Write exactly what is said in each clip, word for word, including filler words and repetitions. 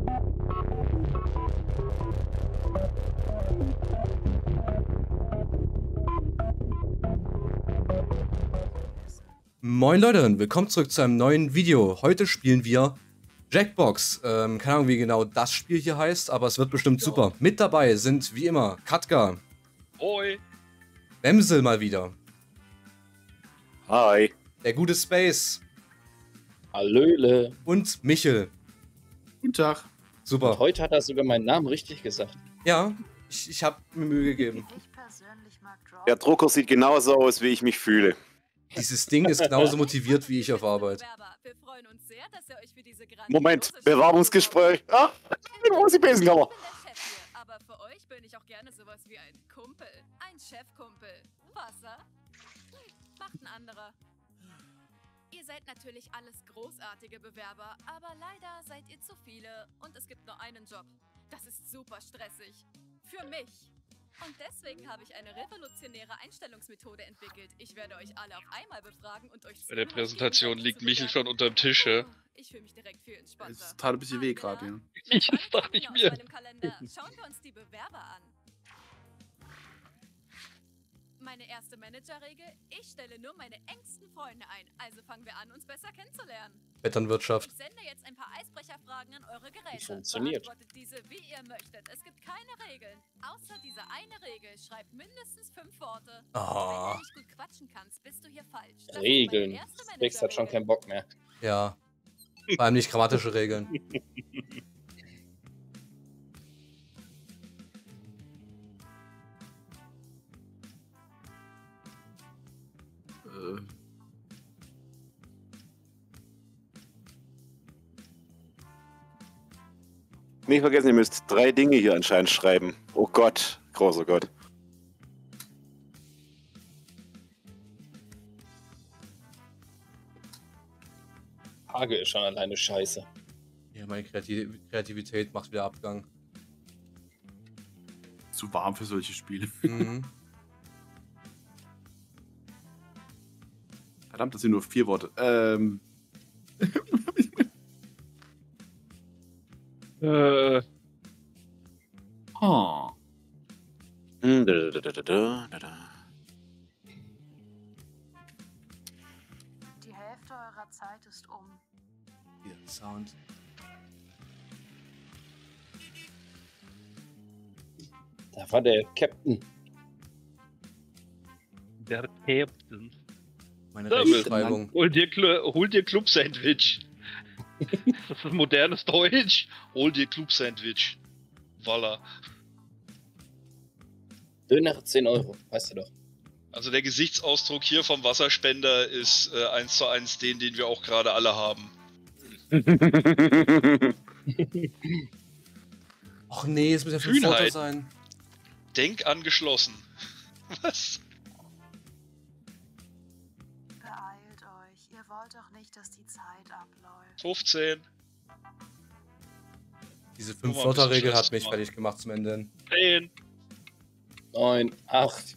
Moin Leute, willkommen zurück zu einem neuen Video. Heute spielen wir Jackbox. Ähm, keine Ahnung, wie genau das Spiel hier heißt, aber es wird bestimmt ja. super. Mit dabei sind wie immer Katka. Hoi. Memsel mal wieder. Hi. Der gute Space. Hallöle. Und Michel. Guten Tag. Super. Und heute hat er sogar meinen Namen richtig gesagt. Ja, ich, ich habe mir Mühe gegeben. Der Drucker sieht genauso aus, wie ich mich fühle. Dieses Ding ist genauso motiviert wie ich auf Arbeit. Moment, Bewerbungsgespräch. Ah, wo ist die Besenkammer? Aber für euch bin ich auch gerne sowas wie ein Kumpel. Ein Chefkumpel. Wasser? Macht ein anderer. Ihr seid natürlich alles großartige Bewerber, aber leider seid ihr zu viele und es gibt nur einen Job. Das ist super stressig. Für mich. Und deswegen habe ich eine revolutionäre Einstellungsmethode entwickelt. Ich werde euch alle auf einmal befragen und euch... Bei der Präsentation liegt Michel schon unterm Tisch, ja? Ich fühle mich direkt viel entspannter. Es tat ein bisschen weh gerade, ja. Ich, das dachte ich mir. Schauen wir uns die Bewerber an. Meine erste Managerregel, ich stelle nur meine engsten Freunde ein. Also fangen wir an, uns besser kennenzulernen. Vetternwirtschaft. Ich sende jetzt ein paar Eisbrecherfragen an eure Geräte. Funktioniert. Beantwortet diese, wie ihr möchtet. Es gibt keine Regeln. Außer diese eine Regel. Schreibt mindestens fünf Worte. Oh. Wenn du nicht gut quatschen kannst, bist du hier falsch. Das Regeln. Spex hat schon keinen Bock mehr. Ja. Vor allem nicht grammatische Regeln. Nicht vergessen, ihr müsst drei Dinge hier anscheinend schreiben. Oh Gott, großer Gott. Hage ist schon alleine scheiße. Ja, meine Kreativ Kreativität macht wieder Abgang. Zu warm für solche Spiele. Mhm. Verdammt, das sind nur vier Worte. Ähm. Äh. Oh. Hm, da, da, da, da, da, da. Die Hälfte eurer Zeit ist um. Hier, Sound. Da war der Captain. Der Captain. Meine Da Rechtschreibung. Hol dir, Cl- hol dir Club-Sandwich. Das ist modernes Deutsch. Hol dir Club-Sandwich. Voila. Döner zehn Euro, weißt du doch. Also der Gesichtsausdruck hier vom Wasserspender ist äh, eins zu eins den, den wir auch gerade alle haben. Och nee, es muss ja fünf Worte Kühnheit. sein. Denk angeschlossen. Was? Beeilt euch. Ihr wollt doch nicht, dass die Zeit abläuft. fünfzehn. Diese Guck mal, fünf-Wörter-Regel bisschen hat mich Stress fertig gemacht zum Ende hin. zehn. neun, acht,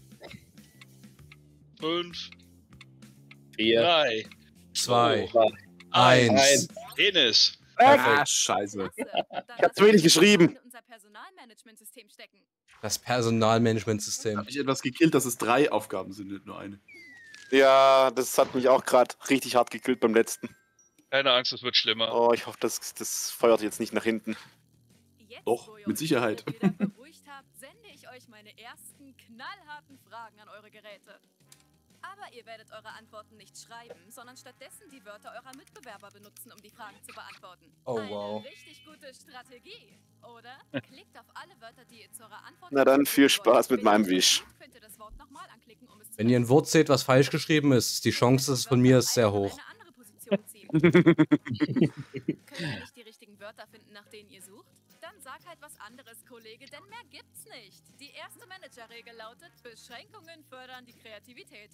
fünf. vier, drei. Zwei. zwei, Eins. eins. Enes. Ah, scheiße. Ich hab zu wenig geschrieben. Unser Personalmanagementsystem stecken. Das Personalmanagementsystem. Hab ich etwas gekillt, dass es drei Aufgaben sind, nicht nur eine. Ja, das hat mich auch gerade richtig hart gekillt beim letzten. Keine Angst, es wird schlimmer. Oh, ich hoffe, das, das feuert jetzt nicht nach hinten. Jetzt, Doch, wo ihr mit euch Sicherheit. alle wieder beruhigt habt, sende ich euch meine ersten knallharten Fragen an eure Geräte. Aber ihr werdet eure Antworten nicht schreiben, sondern stattdessen die Wörter eurer Mitbewerber benutzen, um die Fragen zu beantworten. Oh, Eine wow. richtig gute Strategie, oder? Klickt auf alle Wörter, die ihr zu eurer Antwort... Na dann, viel hinzufügen wollt. Spaß mit Wenn ihr meinem es Wisch. tut, könnt ihr das Wort nochmal anklicken, um es zu Wenn ihr ein Wort seht, was falsch geschrieben ist, die Chance ist von mir ist sehr hoch. Eine andere Position ziehen. Könnt ihr nicht die richtigen Wörter finden, nach denen ihr sucht? Dann sag halt was anderes, Kollege, denn mehr gibt's nicht. Die erste Managerregel lautet, Beschränkungen fördern die Kreativität.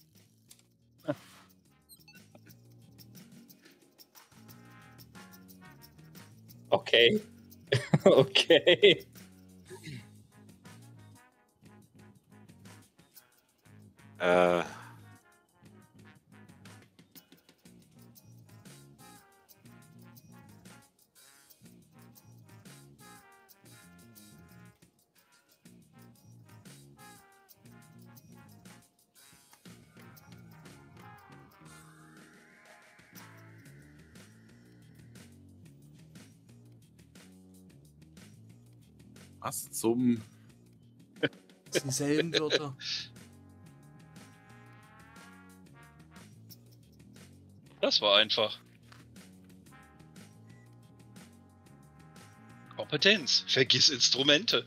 Okay. Okay. Äh. Was zum... Das sind dieselben Wörter. Das war einfach. Kompetenz. Vergiss Instrumente.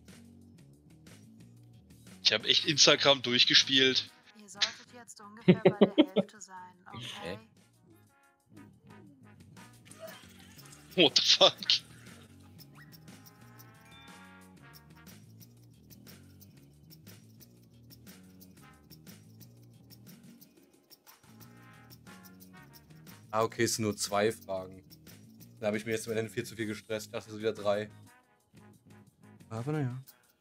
Ich habe echt Instagram durchgespielt. Ihr solltet jetzt ungefähr bei der Hälfte sein, okay? What the fuck? Ah, okay, es sind nur zwei Fragen. Da habe ich mir jetzt am Ende viel zu viel gestresst. Ich dachte, es sind wieder drei. Aber naja.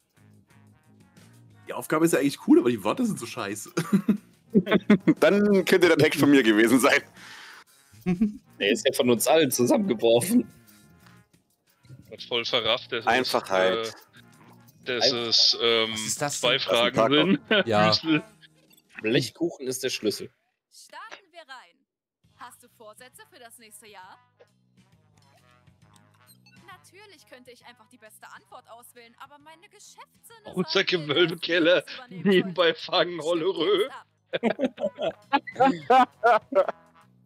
Die Aufgabe ist ja eigentlich cool, aber die Worte sind so scheiße. Dann könnte der Text von mir gewesen sein. Der ist ja von uns allen zusammengeworfen. Hat voll verrafft. Das Einfachheit. Ist, äh, das ist, ähm, Was ist das zwei denn? Fragen Das ist ein sind. Ja. Müsli. Blechkuchen ist der Schlüssel. Starten wir rein. Hast du Vorsätze für das nächste Jahr? Natürlich könnte ich einfach die beste Antwort auswählen, aber meine Geschäftssinne Unser sagen mir, Gewölbekeller. dass ich das übernehmen Nebenbei sollte. fangen, Stimmt Hollerö. jetzt ab.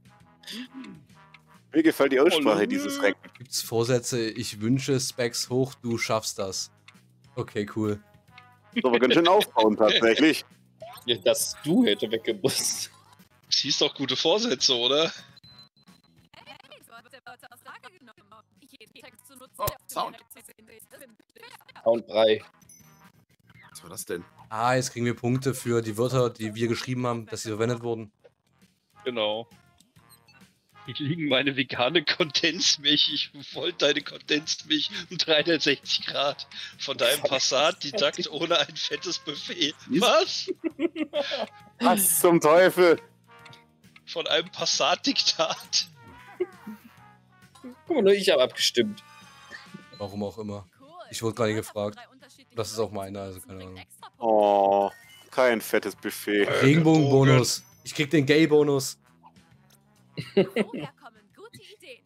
Mir gefällt die Aussprache Hallo. dieses Recken. Gibt's Vorsätze? Ich wünsche Specs hoch, du schaffst das. Okay, cool. Das ist aber ganz schön aufbauen tatsächlich. Ja, dass du hätte weggemusst. Das hieß doch gute Vorsätze, oder? Hey, so wird der Wörter aus Lage genommen. Jeden Text zu nutzen, Oh, der auf dem Sound. Gerät zu sehen ist. Und Brei. Was war das denn? Ah, jetzt kriegen wir Punkte für die Wörter, die wir geschrieben haben, dass sie verwendet wurden. Genau. Hier liegen meine vegane Kondensmilch. Ich wollte deine Kondensmilch um dreihundertsechzig Grad. Von deinem Passat didakt ohne ein fettes Buffet. Was? Was zum Teufel? Von einem Passat-Diktat. Guck mal, nur ich habe abgestimmt. Warum auch immer. Cool. Ich wurde gerade Jeder gefragt. von drei unterschiedlichen Das ist auch Leuten meine, zu also nutzen keine bringt Ahnung. extra Punkte. Oh, kein fettes Buffet. Regenbogenbonus. Ich krieg den Gay-Bonus. Woher kommen gute Ideen?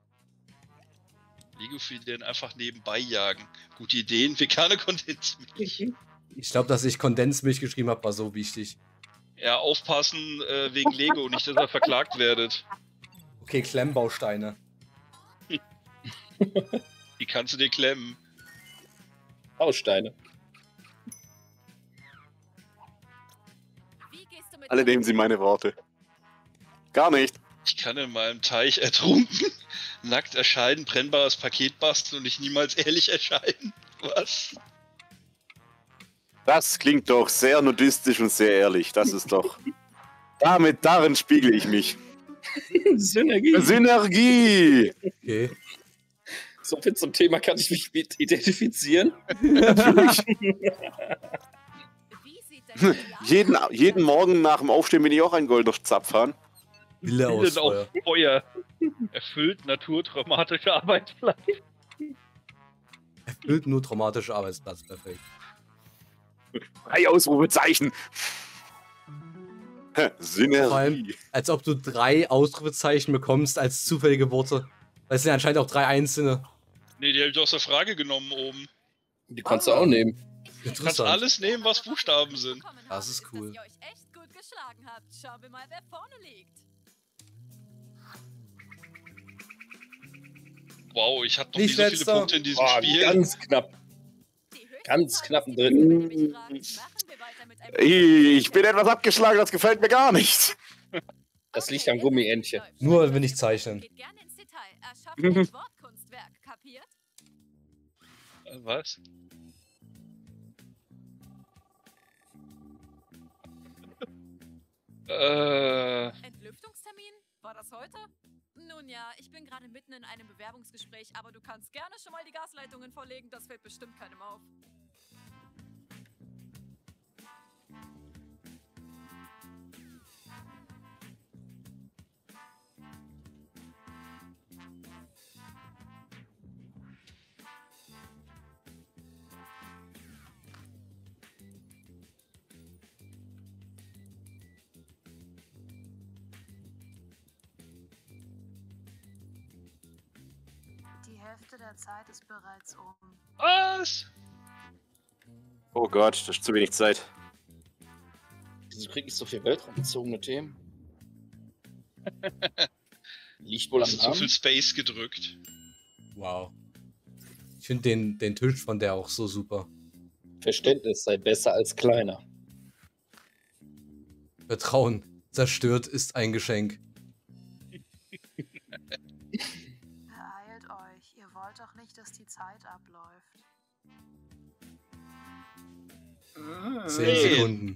Legophilien einfach nebenbei jagen. Gute Ideen, vegane Kondensmilch. Ich glaube, dass ich Kondensmilch geschrieben habe, war so wichtig. Ja, aufpassen äh, wegen Lego, nicht, dass ihr verklagt werdet. Okay, Klemmbausteine. Die kannst du dir klemmen. Bausteine. Wie gehst du mit Alle nehmen Sie meine Worte. Gar nicht. Ich kann in meinem Teich ertrunken, nackt erscheinen, brennbares Paket basteln und nicht niemals ehrlich erscheinen. Was? Das klingt doch sehr nudistisch und sehr ehrlich. Das ist doch... Damit, darin spiegle ich mich. Synergie. Synergie! Okay. So viel zum Thema, kann ich mich mit identifizieren? Natürlich. Wie sieht dein Ideal jeden, aus? jeden Morgen nach dem Aufstehen bin ich auch ein goldener Zapfhahn. Wille aus Willen auf Feuer. Feuer. Erfüllt naturtraumatische Arbeitsplatz. Erfüllt nur traumatische Arbeitsplatz. Perfekt. Drei Ausrufezeichen. Hä, Vor allem, Synergie. als ob du drei Ausrufezeichen bekommst als zufällige Worte. Weil es sind ja anscheinend auch drei einzelne. Nee, die hab ich aus der Frage genommen oben. Die kannst du auch nehmen. Ich Du kannst Interessant. alles nehmen, was Buchstaben sind. Das ist cool. Dass ihr euch echt gut geschlagen habt. Schauen wir mal, wer vorne liegt. Wow, ich hatte noch Nicht nie so viele letzter. Punkte in diesem Boah, Spiel. ganz knapp. Die höchste Ganz Zahl, knappen die Dritten. mich fragt. Machen wir weiter mit einem- Ich bin etwas abgeschlagen, das gefällt mir gar nicht. Das liegt Okay, am Gummientchen. läuft. Nur wenn ich zeichnen. Geht gerne ins Detail. Erschafft ein Wortkunstwerk. Kapiert? Äh, Was? Äh, Entlüftungstermin? War das heute? Nun ja, ich bin gerade mitten in einem Bewerbungsgespräch, aber du kannst gerne schon mal die Gasleitungen verlegen, das fällt bestimmt keinem auf. Die Hälfte der Zeit ist bereits um. Was? Oh Gott, das ist zu wenig Zeit. Wieso krieg ich so viel weltraumbezogene Themen? Liegt wohl am Hast so viel Namen. Space gedrückt. Wow. Ich finde den, den Tisch von der auch so super. Verständnis sei besser als kleiner. Vertrauen zerstört ist ein Geschenk. Beeilt euch. Ihr wollt doch nicht, dass die Zeit abläuft. Zehn Zehn. Sekunden.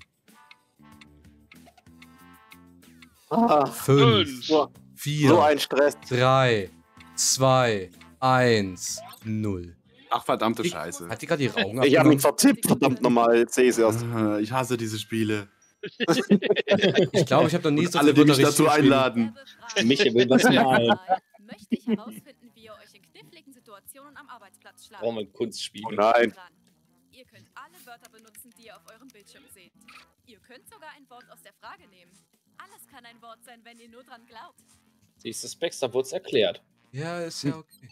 Ah, Fünf. Fünf. so, so Vier. ein Stress. Drei. Zwei. Eins. Null. Ach, verdammte Ich- Scheiße. Hat die gerade ihre Augen Ich habe mich abgenommen? vertippt, verdammt nochmal. Sehe es erst. Ah, Ich hasse diese Spiele. Ich glaube, ich habe noch nie so Alle, viele die mich Wörter dazu richtig geschrieben. einladen. Michael will was malen. Möchte ich herausfinden, wie ihr euch in kniffligen Situationen am Arbeitsplatz schlagt. Brauchen wir ein Kunstspiel. Oh nein. Dran. Ihr könnt alle Wörter benutzen, die ihr auf eurem Bildschirm seht. Ihr könnt sogar ein Wort aus der Frage nehmen. Alles kann ein Wort sein, wenn ihr nur dran glaubt. Siehst du, Specs, da wurde es erklärt. Ja, ist ja okay.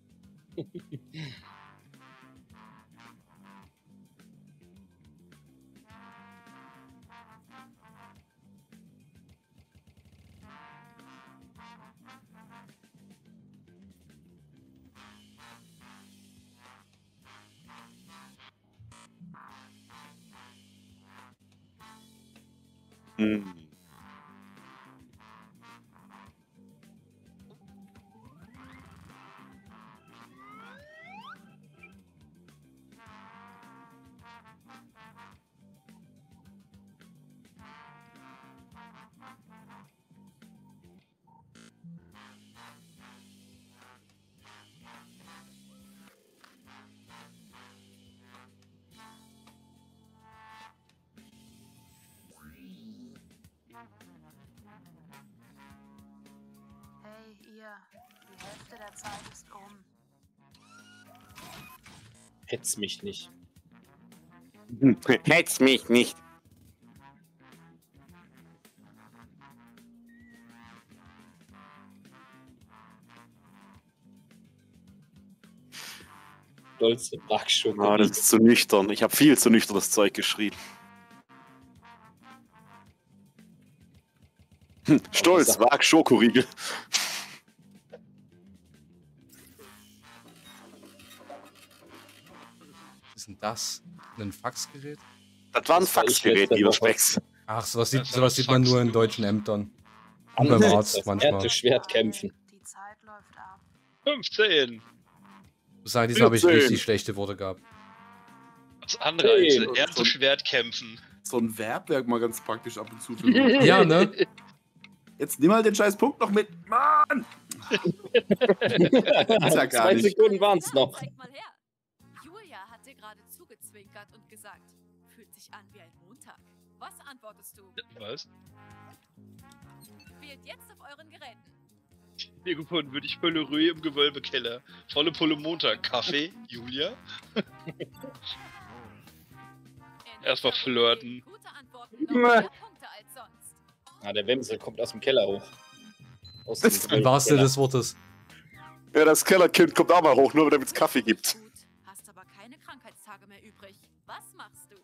Hm. Hey, ihr. Die Hälfte der Zeit ist um. Hetz mich nicht. Hetz mich nicht. Stolze Ah, Brackschokolade. das ist zu nüchtern. Ich habe viel zu nüchternes Zeug geschrien. Hm, Stolz, Wag, Schokoriegel. Was ist denn das? Ein Faxgerät? Das war ein Das war ich Faxgerät, letzte lieber Woche. Specs. Ach, sowas sieht, Das ist sowas sieht man Fax. nur in deutschen Ämtern. Und beim Arzt Das manchmal. Erte Schwert kämpfen. Die Zeit läuft ab. fünfzehn. Ich muss sagen, diesmal habe ich vierzehn. richtig schlechte Worte gehabt. Das andere als Zehn. Ernteschwert kämpfen. So ein Verbwerk mal ganz praktisch ab und zu. Für Ja, ne? Jetzt nimm mal den scheiß Punkt noch mit. Mann! ist ja gar Zwei nicht. Sekunden waren es noch. Zeig mal her. Julia hat dir gerade zugezwinkert und gesagt, fühlt sich an wie ein Montag. Was antwortest du? Was? Wählt jetzt auf euren Geräten. Hier gefunden würde ich Pöllerö im Gewölbekeller. Volle Pulle Montag. Kaffee, Julia. Erstmal flirten. Gute Antworten noch mehr Punkte als sonst. Ah, der Wemsel kommt aus dem Keller hoch. Aus dem Das- Im wahrsten Sinne Keller. des Wortes. Ja, das Kellerkind kommt auch mal hoch, nur damit es Kaffee gibt. Gut, hast aber keine Krankheitstage mehr übrig. Was machst du?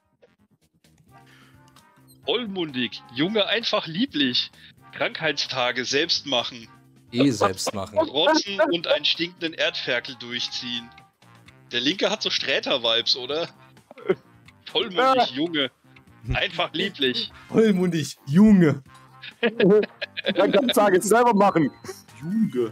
Vollmundig. Junge, einfach lieblich. Krankheitstage selbst machen. Eh selbst machen. Rotzen und einen stinkenden Erdferkel durchziehen. Der Linke hat so Sträter-Vibes, oder? Vollmundig, Junge. Einfach lieblich. Vollmundig, Junge. Dann kann ich sagen, jetzt selber machen. Junge.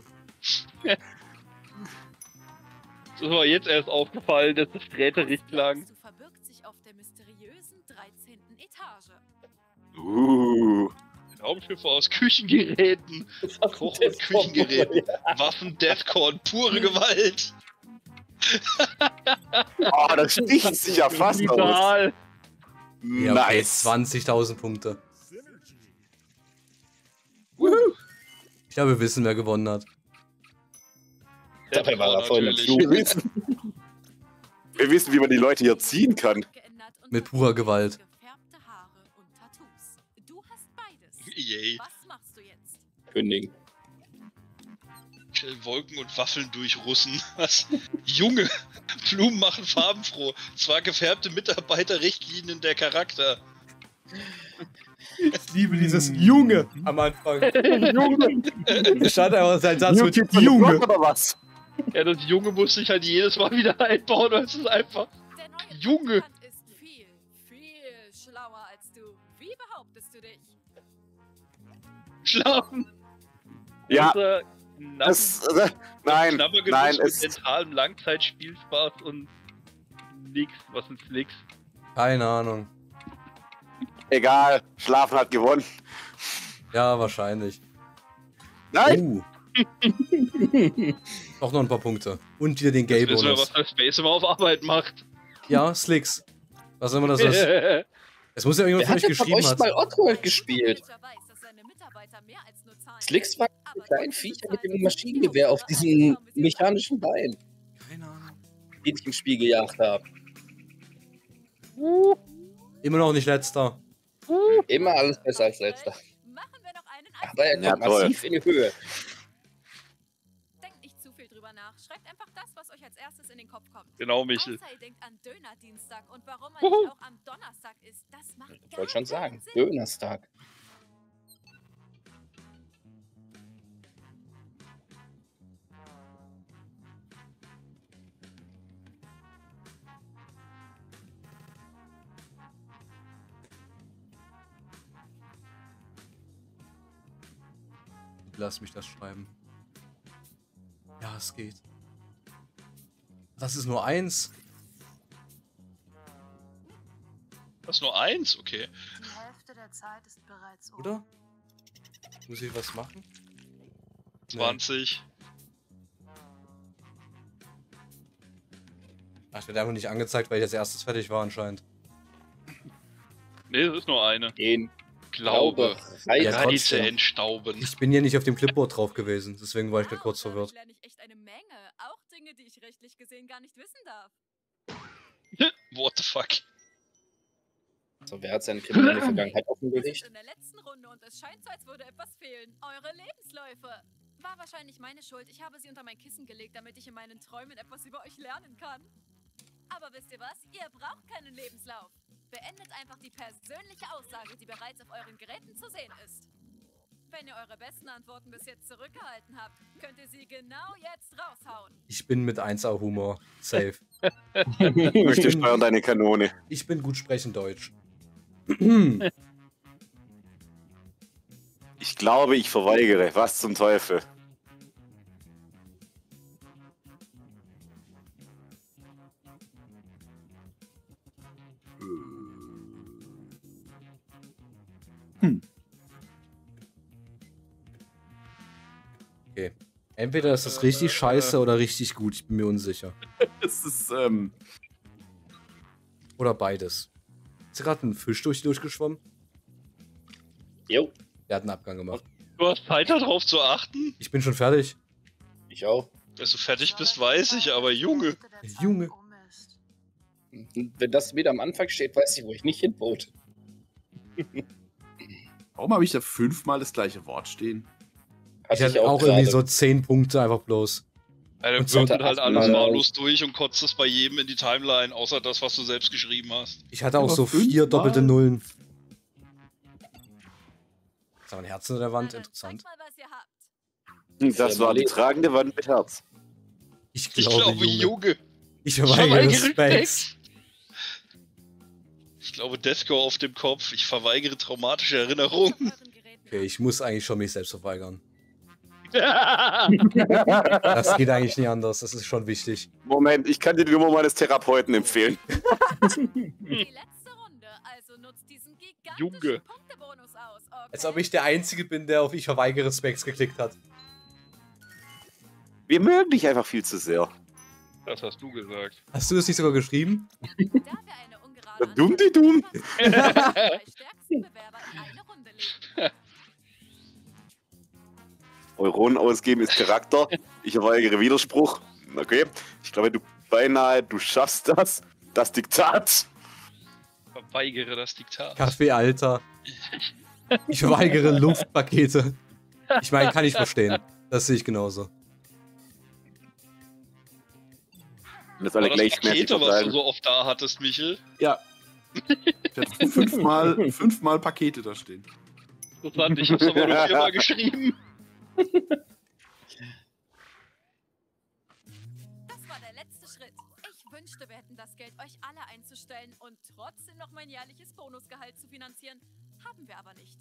Das ist mir jetzt erst aufgefallen, dass das Sträterich klang. Du verbirgt sich auf der mysteriösen dreizehnten Etage. Uh. Raumschiffe aus Küchengeräten, Koch- und Küchengeräten, Waffen, Deathcore, pure Gewalt. Oh, das sticht sich ja fast aus. Brutal. Ja, okay, Nice. zwanzigtausend Punkte. Woohoo. Ich glaube, wir wissen, wer gewonnen hat. Dabei war er voll mit natürlich. Wir wissen, wir wissen, wie man die Leute hier ziehen kann. Geändert und Mit purer Gewalt. gefärbte Haare und Tattoos. Du hast beides. Yay. Was machst du jetzt? Kündigen. durch Wolken und Waffeln durch Russen. Was? Junge, Blumen machen farbenfroh. Zwar gefärbte Mitarbeiterrichtlinien der Charakter. Ich liebe dieses Junge am Anfang. Junge. Es stand einfach sein Satz mit Junge. Oder was? Ja, das Junge musste ich halt jedes Mal wieder einbauen, weil es ist einfach Der neue Junge. Praktikant ist viel, viel schlauer als du. Wie behauptest du dich? schlafen. Ja. Unser Das, äh, nein, Knabbergenuss nein, mit es, mentalem Langzeitspielspaß und nix. Was ist nix? Keine Ahnung. egal. Schlafen hat gewonnen. Ja, wahrscheinlich. Nein! Uh. Auch noch ein paar Punkte. Und wieder den Jetzt wissen wir, Gay-Bonus. was der Space immer auf Arbeit macht. Ja, Slicks. Was immer das ist. Es muss ja irgendjemand Wer von hat euch denn von geschrieben euch hat. mal Oddworld gespielt? Weiß, dass seine Mitarbeiter mehr als nur Zahlen Slicks sind. war ein Aber kleinen die Viecher Zahl mit dem sind Maschinengewehr auf viel diesem hoch. mechanischen Bein, Keine Ahnung. den ich im Spiel gejagt habe. Immer noch nicht letzter. Immer alles besser als letzter. Machen wir noch einen Aber er Ja, kommt toll. massiv in die Höhe. Denkt nicht zu viel drüber nach. Schreibt einfach das, was euch als erstes in den Kopf kommt. Genau, Michel. Außer ihr denkt an Dönerdienstag und warum man Wuhu. nicht auch am Donnerstag ist. Das macht Ich gar wollte schon keinen sagen, Sinn. Dönerstag. Lass mich das schreiben. Ja, es geht. Das ist nur eins. Das ist nur eins? Okay. Die Hälfte der Zeit ist bereits um. Oder? Muss ich was machen? zwanzig. Ach, ich werde einfach nicht angezeigt, weil ich als erstes fertig war anscheinend. Nee, das ist nur eine. Den Glaube. Reiz- Ja, Reize trotzdem. entstauben. Ich bin hier nicht auf dem Clipboard drauf gewesen, deswegen war ich gerade Wow, kurz dadurch verwirrt. lerne ich echt eine Menge. Auch Dinge, die ich rechtlich gesehen gar nicht wissen darf. What the fuck? So, wer hat seine kriminelle Vergangenheit Wir sind offengelegt? in der letzten Runde und es scheint so, als würde etwas fehlen. Eure Lebensläufe. War wahrscheinlich meine Schuld. Ich habe sie unter mein Kissen gelegt, damit ich in meinen Träumen etwas über euch lernen kann. Aber wisst ihr was? Ihr braucht keinen Lebenslauf. Beendet einfach die persönliche Aussage, die bereits auf euren Geräten zu sehen ist. Wenn ihr eure besten Antworten bis jetzt zurückgehalten habt, könnt ihr sie genau jetzt raushauen. Ich bin mit eins A Humor. Safe. Möchte steuern deine Kanone. Ich bin gut sprechen Deutsch. Ich glaube, ich verweigere. Was zum Teufel? Okay. Entweder ist das richtig scheiße oder richtig gut. Ich bin mir unsicher. Es ist, ähm, Oder beides. Ist gerade ein Fisch durch durchgeschwommen? Jo, Der hat einen Abgang gemacht. Du hast Zeit darauf zu achten? Ich bin schon fertig. ich auch. Dass du fertig bist, weiß ich, aber Junge. Junge. Um ist. Und wenn das wieder am Anfang steht, weiß ich, wo ich nicht hinvote. warum habe ich da fünfmal das gleiche Wort stehen? Ich hatte auch irgendwie so zehn Punkte einfach bloß. Er Und würfelt so- halt alles Ja. wahllos durch und kotzt es bei jedem in die Timeline, außer das, was du selbst geschrieben hast. Ich hatte auch Aber so vier fünfmal? doppelte Nullen. Ist aber ein Herz in der Wand, Na dann interessant. zeigt mal, was ihr habt. Das war die tragende Wand mit Herz. Ich Ich glaube, glaube, Junge. Junge. Ich Ich verweigere verweigere Specs. Specs. Ich glaube, Deathcore auf dem Kopf. Ich verweigere traumatische Erinnerungen. Auf euren Geräten Okay, ich muss eigentlich schon mich selbst verweigern. Ja. Das geht eigentlich nie anders, das ist schon wichtig. Moment, ich kann dir die Nummer meines Therapeuten empfehlen. Die letzte Runde, also nutzt diesen gigantischen Junge. Punktebonus aus. Okay? Als ob ich der Einzige bin, der auf Ich verweigere Specs geklickt hat. Wir mögen dich einfach viel zu sehr. Das hast du gesagt. Hast du das nicht sogar geschrieben? Da wir eine ungerade Dumm die dumm. die drei stärksten Bewerber in eine Runde legen. Euronen ausgeben ist Charakter. Ich verweigere Widerspruch. Okay. Ich glaube, du beinahe, du schaffst das. Das Diktat. Verweigere das Diktat. Kaffee, Alter. Ich verweigere Luftpakete. Ich meine, kann ich verstehen. Das sehe ich genauso. Und das War alle das gleichmäßig Pakete, was du verteilen. so oft da hattest, Michel? Ja. Ich hatte fünfmal, fünfmal Pakete da stehen. Interessant, ich hab's aber nur viermal geschrieben. Das war der letzte Schritt. Ich wünschte, wir hätten das Geld, euch alle einzustellen und trotzdem noch mein jährliches Bonusgehalt zu finanzieren. Haben wir aber nicht.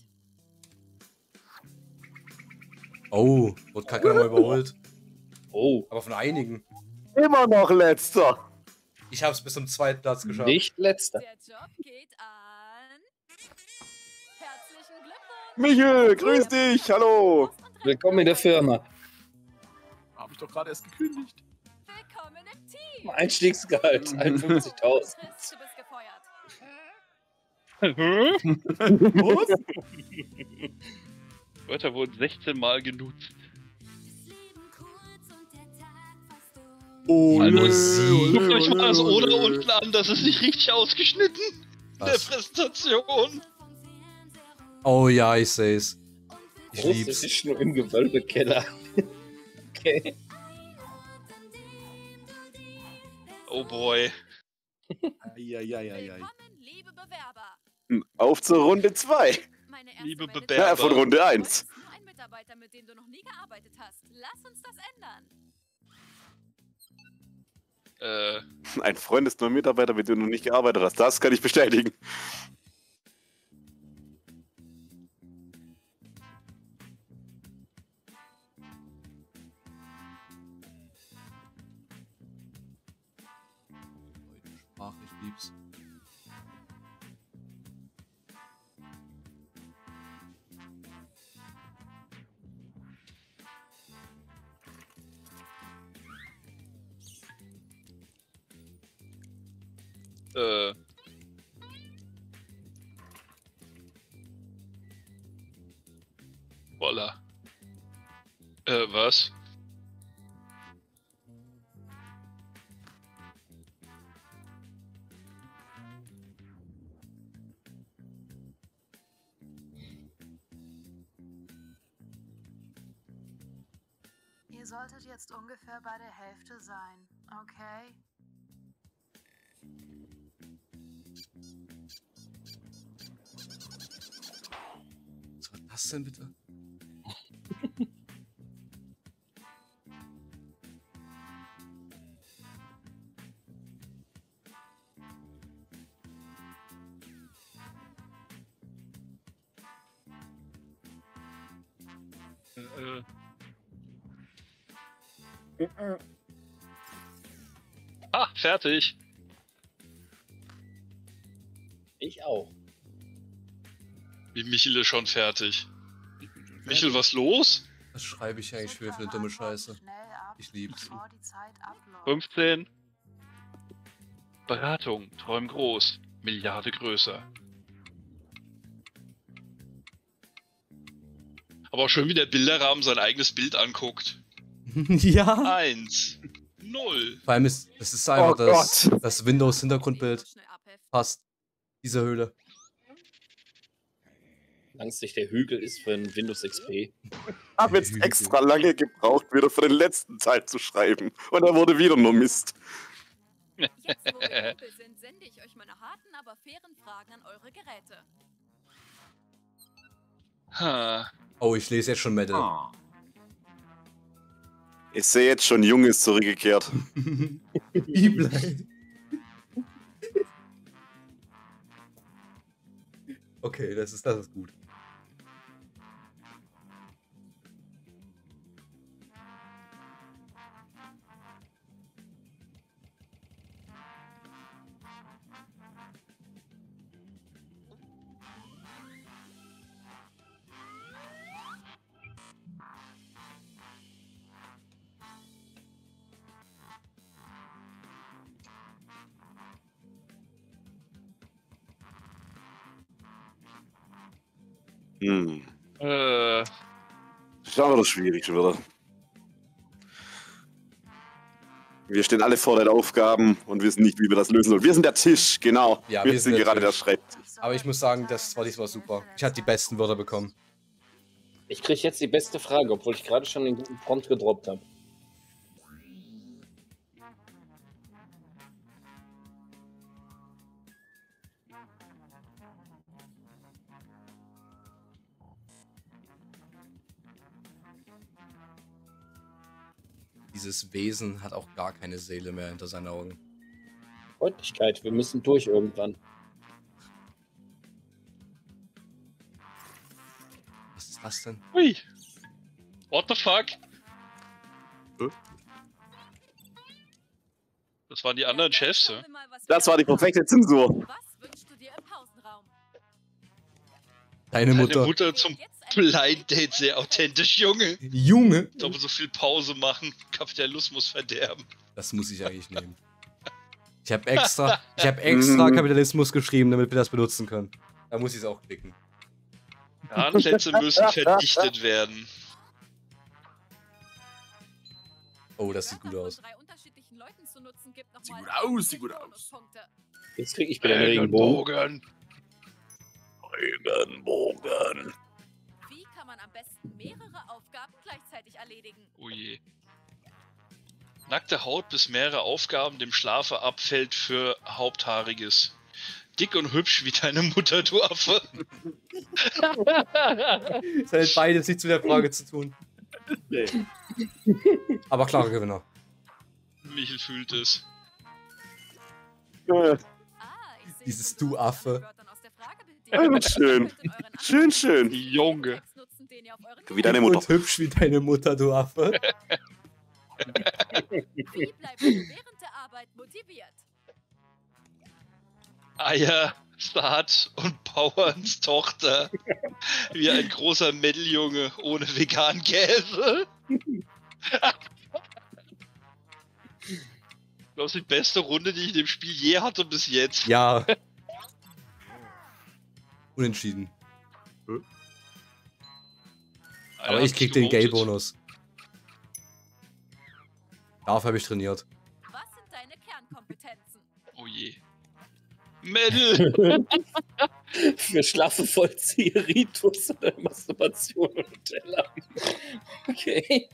Oh, wurde gerade nochmal überholt. Oh, Aber von einigen. Immer noch letzter. Ich habe es bis zum zweiten Platz geschafft. nicht letzter. Der Job geht an... Herzlichen Glückwunsch! Michel, grüß dich, hallo. Willkommen in der Firma. Habe ich doch gerade erst gekündigt. Willkommen im Team! Einstiegsgehalt einundfünfzigtausend. Chris, du bist gefeuert. Was? Wörter wurden sechzehn Mal genutzt. Oh, Also nö, sie- Guckt euch mal das olé, Oder olé. unten an, das ist nicht richtig ausgeschnitten. In der Was? Präsentation. Oh ja, ich seh's. Ich Groß lieb's. ist nur im Gewölbekeller. Okay. Oh boy. Eieieiei. Willkommen, liebe Bewerber. Auf zur Runde zwei. Meine erste Liebe Meldung- Bewerber. Ja, von Runde Heute eins. ist nur ein Mitarbeiter, mit dem du noch nie gearbeitet hast. Lass uns das ändern. Äh, Ein Freund ist nur ein Mitarbeiter, mit dem du noch nicht gearbeitet hast. Das kann ich bestätigen. Deutsche Sprache, ich lieb's. äh. Voila. Äh, was? Ihr solltet jetzt ungefähr bei der Hälfte sein, okay? Was war das denn bitte? Äh, ah, fertig. Ich auch. Wie Michel ist schon fertig. Michel, was los? Was schreibe ich eigentlich für, für eine dumme Scheiße? Schnell ab, Ich lieb's. bevor die Zeit abläuft. fünfzehn. Beratung, träum groß. Milliarde größer. Aber auch schön, wie der Bilderrahmen sein eigenes Bild anguckt. Ja. Eins. Null. Vor allem ist, das ist einfach Oh das, Gott. das Windows-Hintergrundbild. Schnell abheften. Passt. Diese Höhle. Langst der Hügel ist für ein Windows X P. Ich habe jetzt extra lange gebraucht, wieder für den letzten Teil zu schreiben. Und er wurde wieder nur Mist. Jetzt, wo wir Kumpel sind, sende ich euch meine harten, aber fairen Fragen an eure Geräte. Ha. Oh, ich lese jetzt schon Metal. Ah. Ich sehe jetzt schon, Junge ist zurückgekehrt. Bibel. Okay, das ist, das ist gut. Hm. Äh. Schon wieder schwierig schon wieder. Wir stehen alle vor den Aufgaben und wissen nicht, wie wir das lösen sollen. Wir sind der Tisch, genau. Ja, wir, wir sind sind der gerade der Tisch. Schreibtisch. Aber ich muss sagen, das war diesmal super. Ich hatte die besten Wörter bekommen. Ich kriege jetzt die beste Frage, obwohl ich gerade schon den guten Prompt gedroppt habe. Dieses Wesen hat auch gar keine Seele mehr hinter seinen Augen. Freundlichkeit, wir müssen durch irgendwann. Was ist das denn? Ui. What the fuck? Hä? Das waren die anderen Chefs, ja? Das war die perfekte Zensur. Was wünschst du dir im Pausenraum? Deine Deine Mutter. Mutter zum Blind Date, sehr authentisch, Junge. Junge! Doppelt so viel Pause machen, Kapitalismus verderben. Das muss ich eigentlich nehmen. Ich habe extra, ich habe extra Mhm. Kapitalismus geschrieben, damit wir das benutzen können. Da muss ich es auch klicken. Anplätze müssen verdichtet werden. Oh, das sieht gut aus. Sieht gut aus, sieht gut aus. Jetzt krieg ich wieder einen Regenbogen. Regenbogen. Wie kann man am besten mehrere Aufgaben gleichzeitig erledigen? Oh je. Nackte Haut bis mehrere Aufgaben dem Schlafe abfällt für Haupthaariges. Dick und hübsch wie deine Mutter, du Affe. Es hat beides nichts mit der Frage zu tun. Nee. Aber klarer Gewinner. Michel fühlt es. Äh, Ah, ich sehe, Dieses du Du benutzt Affe. Wörtern aus der Fragebedienung. Schön. Schön, schön. Junge. Wie deine Mutter. Und hübsch wie deine Mutter, du Affe. Wie bleibst du während der Arbeit motiviert? Eier, Saat und Bauerns Tochter. Wie ein großer Metal-Junge ohne veganen Käse. Das ist die beste Runde, die ich in dem Spiel je hatte bis jetzt. Ja. Unentschieden. Einer Aber hat ich krieg mich den gewotet. Gay-Bonus. Dafür habe ich trainiert. Was sind deine Kernkompetenzen? Oh je. Metal! Für schlaffe Vollzieher-Ritus oder Masturbation und Nutella. Okay.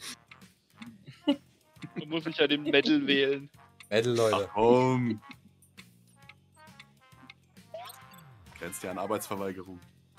Man muss sich ja den Metal wählen. Metal, Leute. Komm. Grenzt ja an Arbeitsverweigerung.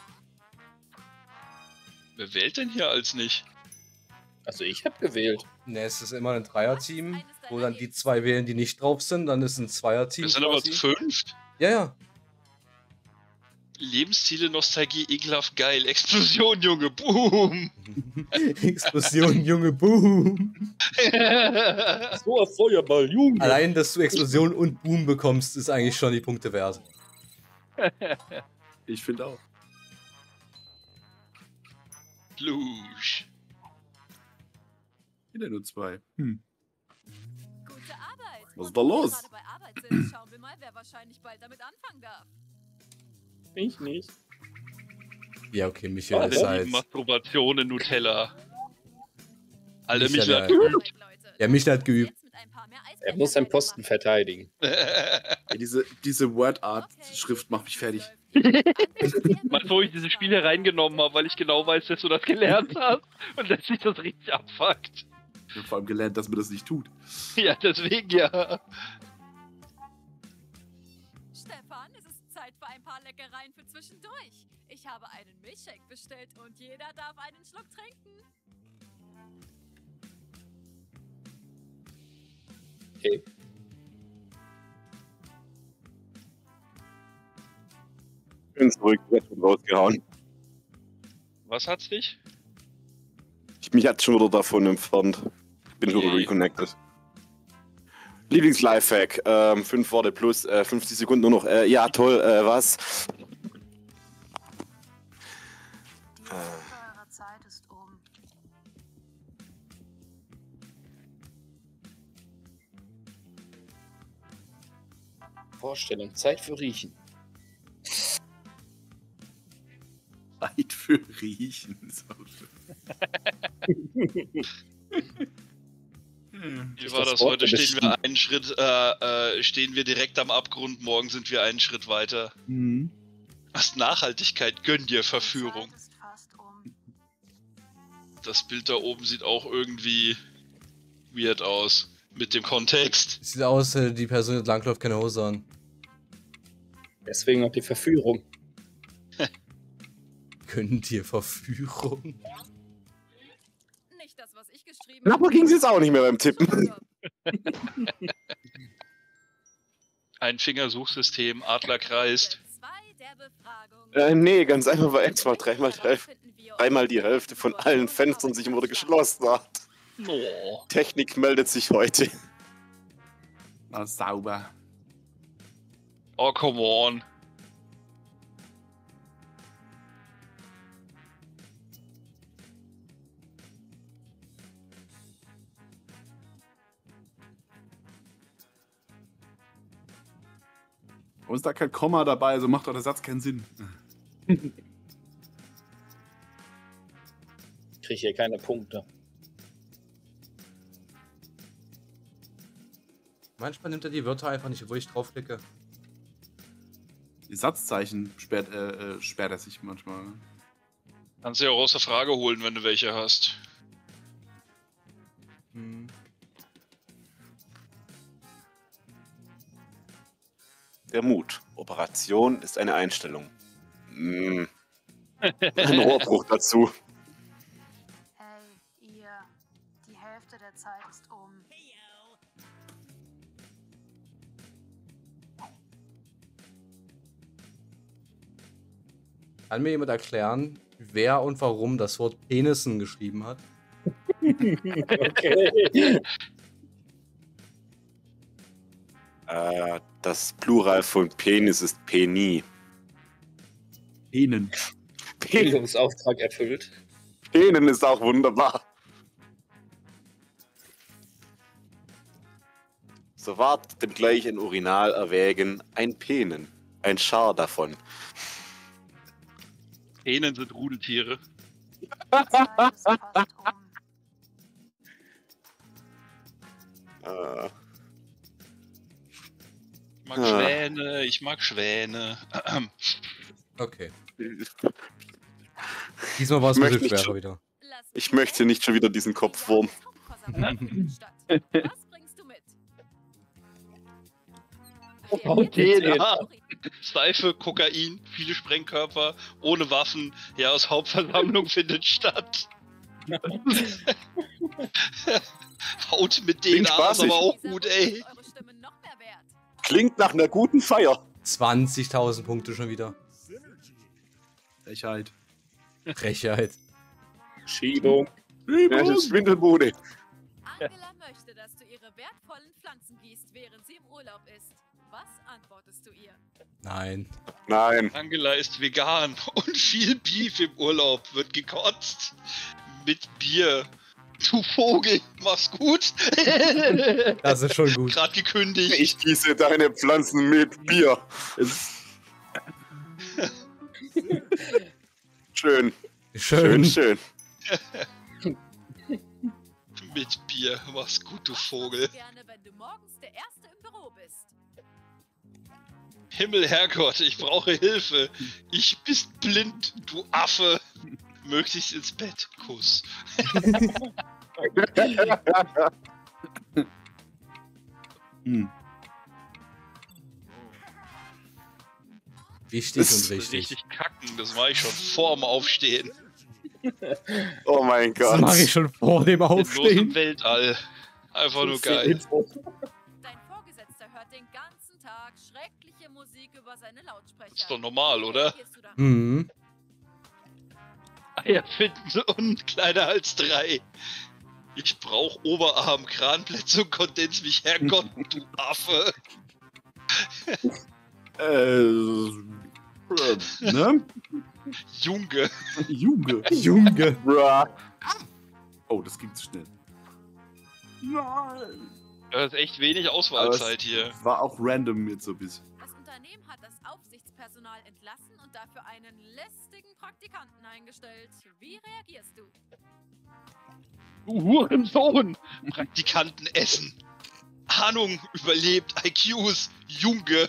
Wer wählt denn hier als nicht? Also ich habe gewählt. Ne, es ist immer ein Dreierteam, wo dann die zwei wählen, die nicht drauf sind. Dann ist ein Zweierteam. Wir sind aber quasi. fünf. Ja, ja. Lebensziele, Nostalgie, ekelhaft geil. Explosion, Junge, boom! Explosion, Junge, boom. So ein Feuerball, Junge. Allein, dass du Explosion und Boom bekommst, ist eigentlich schon die Punkte wert. Ich finde auch. Lusch. Wieder nur zwei. Hm. Gute Arbeit. Was ist Und da wo wir los? gerade bei Arbeit sind, schauen wir mal, wer wahrscheinlich bald damit anfangen darf. Ich nicht. Ja, okay, Michael Warte, ist Die halt. Masturbation in Nutella. Alter, mich Michael, lag. ja. Arbeit, Leute. Ja, mich hat geübt. Jetzt mit ein paar mehr Er muss seinen Posten verteidigen. Ey, diese diese Word-Art-Schrift macht mich fertig. Mal, wo ich dieses Spiel hier reingenommen habe, weil ich genau weiß, dass du das gelernt hast und dass sich das richtig abfuckt. Ich habe vor allem gelernt, dass man das nicht tut. Ja, deswegen ja. Stefan, es ist Zeit für ein paar Leckereien für zwischendurch. Ich habe einen Milchshake bestellt und jeder darf einen Schluck trinken. Okay. Bin zurück, jetzt wird rausgehauen. Was hat's dich? Ich, mich hat schon wieder davon entfernt. Bin schon wieder Okay. reconnected. Lieblings-Lifehack, ähm, fünf Worte plus, äh, fünfzig Sekunden nur noch. Äh, ja, toll, äh, was? Die Hälfte eurer Zeit ist um. Vorstellung. Zeit für Riechen. Zeit für Riechen. So Wie Ist war das das? Wort Heute stehen wir bestimmt? einen Schritt, äh, äh, stehen wir direkt am Abgrund, morgen sind wir einen Schritt weiter. mhm. Was Nachhaltigkeit, gönn dir Verführung. Die Zeit ist fast um. Das Bild da oben sieht auch irgendwie weird aus. Mit dem Kontext. Sieht aus, äh, die Person die langläuft keine Hose an. Deswegen auch die Verführung. Können dir Verführung? Nicht nicht das, was ich geschrieben habe. Aber ging es jetzt auch nicht mehr beim Tippen. Ein Fingersuchsystem, Adler kreist. Zwei der Befragung. Äh, nee, ganz einfach, weil extra dreimal die Hälfte, dreimal die Hälfte von allen Fenstern sich wurde geschlossen hat. Oh. Technik meldet sich heute. Na, sauber. Oh, come on. Und ist da kein Komma dabei, also macht doch der Satz keinen Sinn. Ich kriege hier keine Punkte. Manchmal nimmt er die Wörter einfach nicht, wo ich draufklicke. Die Satzzeichen sperrt, äh, äh, sperrt er sich manchmal. Kannst du ja auch aus der Frage holen, wenn du welche hast. Hm. Der Mut. Operation ist eine Einstellung. Mm. Ein Rohrbruch dazu. Hey, ihr. Die Hälfte der Zeit ist um. Kann mir jemand erklären, wer und warum das Wort Penissen geschrieben hat? Okay. Äh, das Plural von Penis ist Peni. Penen. Pen Bildungsauftrag erfüllt. Penen ist auch wunderbar. So ward dem gleich ein Urinal erwägen, ein Penen, ein Schar davon. Hähnen sind Rudeltiere. Die Zeit ist fast um. Äh, Ich mag Ah. Schwäne, ich mag Schwäne. Okay. Diesmal war es Ich ein möchte bisschen nicht schwerer schon- wieder. ich möchte nicht schon wieder diesen Kopfwurm. Was bringst du mit? Oh, D N A. Seife, Kokain, viele Sprengkörper, ohne Waffen. Ja, aus Hauptversammlung findet statt. Haut mit D N A ist spaßig. aber auch gut, ey. Eure Stimme noch mehr wert. Klingt nach einer guten Feier. zwanzigtausend Punkte schon wieder. Frechheit. Frechheit. Schiebung. Ja, das ist Schwindelbude. Angela möchte, dass du ihre wertvollen Pflanzen gießt, während sie im Urlaub ist. Was antwortest du ihr? Nein. Nein. Angela ist vegan und viel Beef im Urlaub wird gekotzt. Mit Bier. Du Vogel, mach's gut. Das ist schon gut. Gerade gekündigt. Ich gieße deine Pflanzen mit Bier. Schön. Schön. Schön, schön. Mit Bier, mach's gut, du Vogel. Gerne, wenn du morgens der Erste im Büro bist. Himmel, Herrgott, ich brauche Hilfe. Ich bist blind, du Affe. Möglichst ins Bett. Kuss. Hm. Wichtig Das und ist richtig. Richtig kacken, das mache ich schon vorm Aufstehen. Oh mein Das Gott. mache ich schon vor dem Los im Aufstehen. Weltall. Einfach nur geil. Dein Vorgesetzter hört den ganzen Tag schreckliche Musik über seine Lautsprecher. Ist doch normal, Wie oder? reagierst du darauf? Mhm. Eier finden und kleiner als drei. Ich brauch Oberarm, Kranplätze und Kondens mich, Herrgott, du Affe. Äh, äh, ne? Junge. Junge. Junge. Bruh. Oh, das ging zu schnell. Nein. Das ist echt wenig Auswahlzeit hier. War auch random jetzt so ein bisschen. Das Unternehmen hat das Aufsichtspersonal entlassen und dafür einen lästigen Praktikanten eingestellt. Wie reagierst du? Du Hurensohn! Praktikanten essen. Ahnung, überlebt, I Qs, Junge.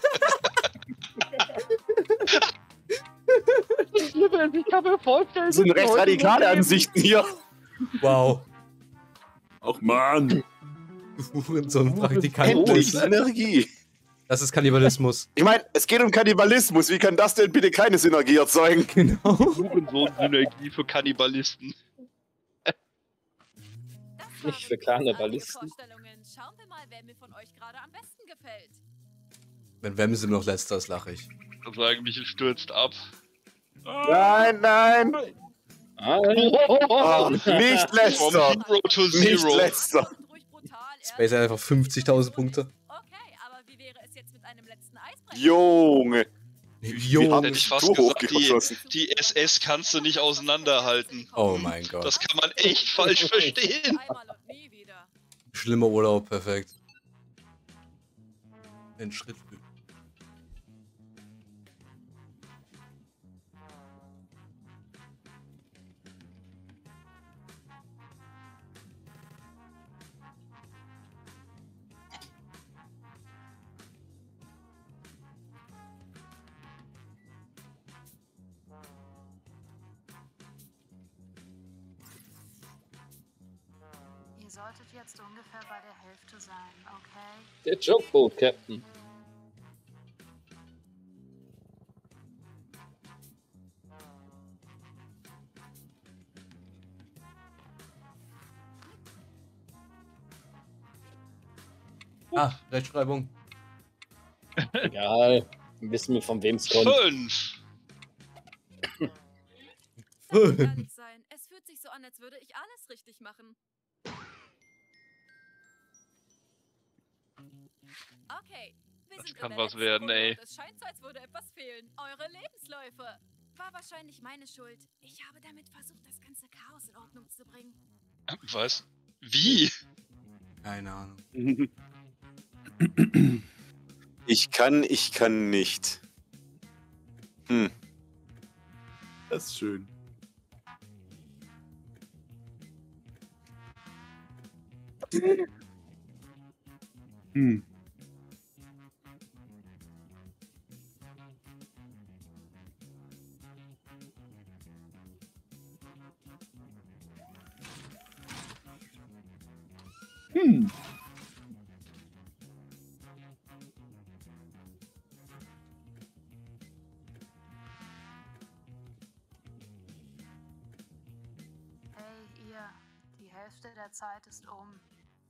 Ich kann mir vorstellen, Das sind recht radikale Ansichten hier. Wow. Ach man. So ein Praktikant. Endlich ist- Synergie. Das ist Kannibalismus. Ich meine, es geht um Kannibalismus. Wie kann das denn bitte keine Synergie erzeugen? Genau. Hurensohn-Synergie für Kannibalisten. Nicht für Karnevalisten. Schauen wir mal, wer mir von euch gerade am besten gefällt. Wenn Wemsel noch letzter ist, lache ich. Ich würde sagen, Michel stürzt ab. Nein, nein! Ah, Oh, nicht From letzter! Hero to Nicht Zero. letzter! Macht ruhig brutal, Space hat einfach fünfzigtausend Punkte. Okay, aber wie wäre es jetzt mit einem letzten Eisbrecher? Junge! Jo. haben Hätte ich es fast so gesagt, die, hochgeschossen. die S S kannst du nicht auseinanderhalten. Oh mein Gott. Das kann man echt falsch verstehen. Einmal und nie wieder. Schlimmer Urlaub, perfekt. Den Schritt. Ihr solltet jetzt ungefähr bei der Hälfte sein, okay? der Jokeboat Captain. Ah, Rechtschreibung. Egal. Wissen wir, von wem es kommt. Fünf. Lass mich ehrlich sein, es fühlt sich so an, als würde ich alles richtig machen. Okay, wir Das sind kann in der was letzten werden, Runde ey. und es scheint so, als würde etwas fehlen. Eure Lebensläufe. War wahrscheinlich meine Schuld. Ich habe damit versucht, das ganze Chaos in Ordnung zu bringen. Was? Wie? Keine Ahnung. Ich kann, ich kann nicht. Hm. Das ist schön. Hm. Hm. Hey, ihr. Die Hälfte der Zeit ist um.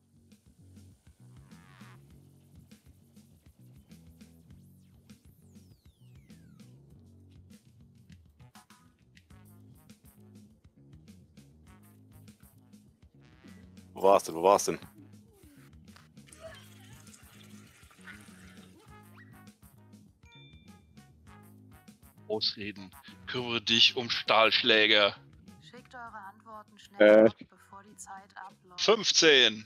Wo war's denn? Wo war's denn? Ausreden. Kümmere dich um Stahlschläger. Schickt eure Antworten schnell Äh. ab, bevor die Zeit abläuft. fünfzehn.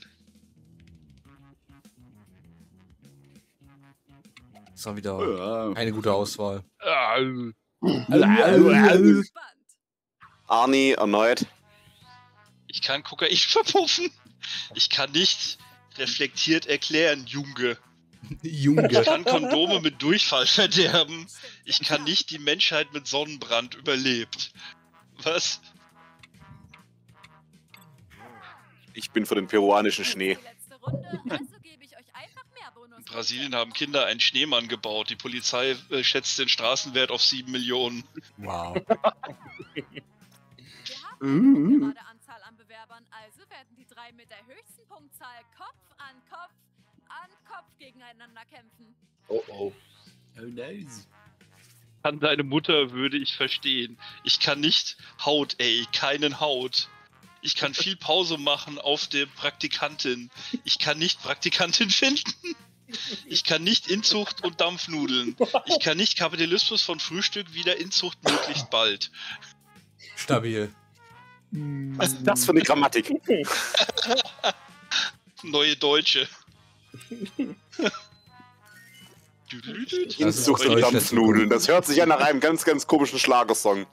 Das war wieder Ja. keine gute Auswahl. Ah, Spannend. Arnie erneut. Ich kann Kokain verpuffen. Ich kann nicht reflektiert erklären, Junge. Ich Junge. kann Kondome mit Durchfall verderben. Ich kann nicht die Menschheit mit Sonnenbrand überlebt. Was? Ich bin für den peruanischen Schnee. Die letzte Runde, also gebe ich euch einfach mehr Bonus. In Brasilien haben Kinder einen Schneemann gebaut. Die Polizei äh, schätzt den Straßenwert auf sieben Millionen. Wow. Wir haben Mhm. eine gerade Anzahl an Bewerbern, also werden die drei mit der höchsten Punktzahl Kopf an Kopf an Kopf gegeneinander kämpfen. Oh oh. Oh, nice. Kann deine Mutter würde ich verstehen. Ich kann nicht Haut, ey, keinen Haut. Ich kann viel Pause machen auf der Praktikantin. Ich kann nicht Praktikantin finden. Ich kann nicht Inzucht und Dampfnudeln. Ich kann nicht Kapitalismus von Frühstück wieder Inzucht möglichst bald. Stabil. Was ist das für eine Grammatik? Neue Deutsche. Das ist Inzucht und Deutsch, Dampfnudeln. Das hört sich ja nach einem ganz, ganz komischen Schlagersong.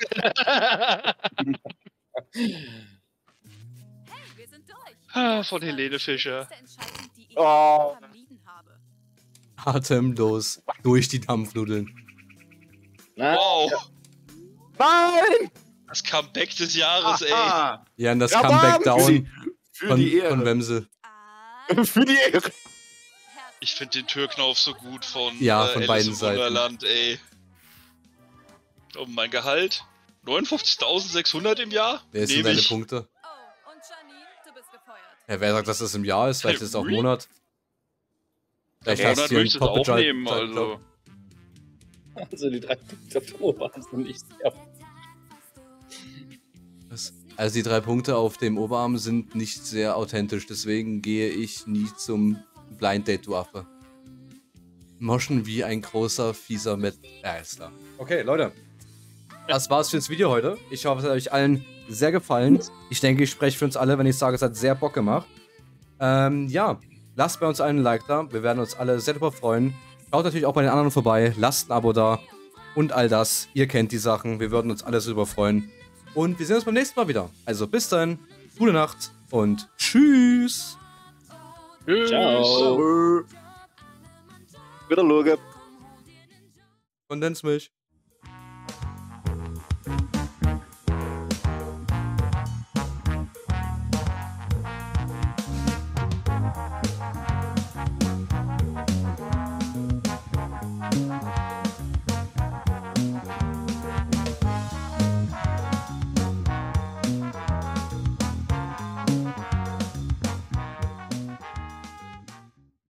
Hey, wir sind durch. Ah, Das von war Helene die Fischer. schwierigste Entscheidung, die ich Oh. vermieden habe. Atemlos durch die Dampfnudeln. Na, Wow, Nein! das Comeback des Jahres, ey. Ah, Ja, und das Ja, Comeback Mann, down für von, die Ehre. von Wemsel. Ah, Für die Ehre. Ich finde den Türknauf so gut von, Ja, äh, von Alice beiden im Seiten. Wunderland, ey. Und mein Gehalt? neunundfünfzigtausendsechshundert im Jahr? Wer ist denn Nehm deine ich. Punkte? Oh, und Janine, du bist gefeuert. Ja, wer sagt, dass das im Jahr ist? Vielleicht ist es auch Monat. Vielleicht Ja, hast Monat du würde hier ich einen das auch Puppet nehmen, Giant- also. Also die drei Punkte auf dem Oberarm sind nicht sehr. Was? Also die drei Punkte auf dem Oberarm sind nicht sehr authentisch, deswegen gehe ich nie zum Blind Date, du Affe. Moschen wie ein großer, fieser mit... Ja, ist klar. Okay, Leute. Das war's für das Video heute. Ich hoffe, es hat euch allen sehr gefallen. Ich denke, ich spreche für uns alle, wenn ich sage, es hat sehr Bock gemacht. Ähm, ja. Lasst bei uns allen ein Like da. Wir werden uns alle sehr darüber freuen. Schaut natürlich auch bei den anderen vorbei. Lasst ein Abo da. Und all das. Ihr kennt die Sachen. Wir würden uns alle darüber freuen. Und wir sehen uns beim nächsten Mal wieder. Also bis dann. Gute Nacht. Und tschüss. Tschüss. Ciao. Wieder schauen. Kondensmilch.